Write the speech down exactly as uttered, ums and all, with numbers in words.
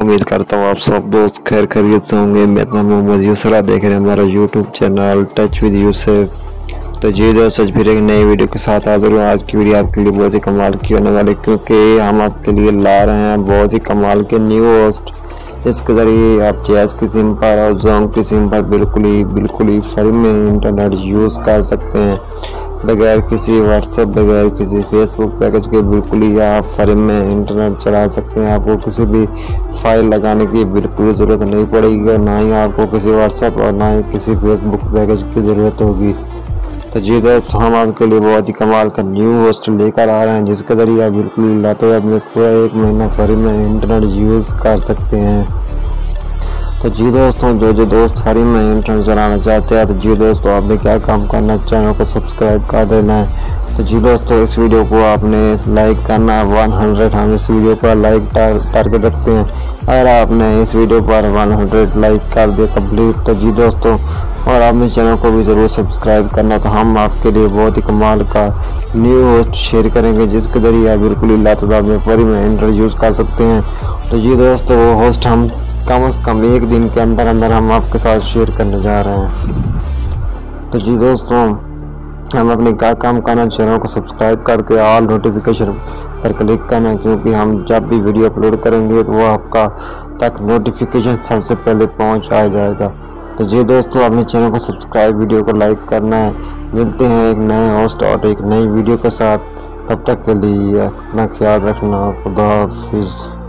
उम्मीद करता हूँ आप सब दोस्त खैर खैरियत से होंगे। मैं अपना मोहम्मद यूसरा देख रहे हैं हमारा YouTube channel touch with Yusuf. तो जी दोस्त आज फिर एक नई वीडियो के साथ हाजिर हूँ। आज की वीडियो आपके लिए बहुत ही कमाल की होने वाली, क्योंकि हम आपके लिए ला रहे हैं बहुत ही कमाल के न्यू होस्ट, जिसके ज़रिए आप जैज़ की सिम पर और जोंग की सिम पर बिल्कुल ही बिल्कुल ही फ्री में इंटरनेट यूज़ कर सकते हैं, बगैर किसी व्हाट्सएप बगैर किसी फेसबुक पैकेज के बिल्कुल ही आप फ्री में इंटरनेट चला सकते हैं। आपको किसी भी फाइल लगाने की बिल्कुल ज़रूरत नहीं पड़ेगी और ना ही आपको किसी व्हाट्सएप और ना ही किसी फेसबुक पैकेज की ज़रूरत होगी। तो जी दोस्त हम आपके लिए बहुत ही कमाल का न्यू होस्ट लेकर आ रहे हैं, जिसके ज़रिए आप बिल्कुल लातेदार में पूरा एक महीना फ्री में इंटरनेट यूज़ कर सकते हैं। तो जी दोस्तों जो जो दोस्त फ्री में इंटरनेट चलाना चाहते हैं, तो जी दोस्तों आपने क्या काम करना है, चैनल को सब्सक्राइब कर देना है। तो जी दोस्तों इस वीडियो को आपने लाइक करना है वन हंड्रेड, हम इस वीडियो पर लाइक टारगेट रखते हैं। अगर आपने इस वीडियो पर वन हंड्रेड लाइक कर दिया कंप्लीट, तो जी दोस्तों और आपने चैनल को भी ज़रूर सब्सक्राइब करना। तो हम आपके लिए बहुत ही कमाल का न्यू होस्ट शेयर करेंगे, जिसके ज़रिए आप बिल्कुल ही लातेदार में फ्री में इंटरनेट यूज़ कर सकते हैं। तो जी दोस्तों वो होस्ट हम कम से कम एक दिन के अंदर अंदर हम आपके साथ शेयर करने जा रहे हैं। तो जी दोस्तों हम अपने क्या काम करना, चैनल को सब्सक्राइब करके ऑल नोटिफिकेशन पर क्लिक करना, क्योंकि हम जब भी वीडियो अपलोड करेंगे तो वो आपका तक नोटिफिकेशन सबसे पहले पहुंच आ जाएगा। तो जी दोस्तों अपने चैनल को सब्सक्राइब, वीडियो को लाइक करना है। मिलते हैं एक नए होस्ट और एक नई वीडियो के साथ, तब तक के लिए अपना ख्याल रखना। खुदा हाफिज़।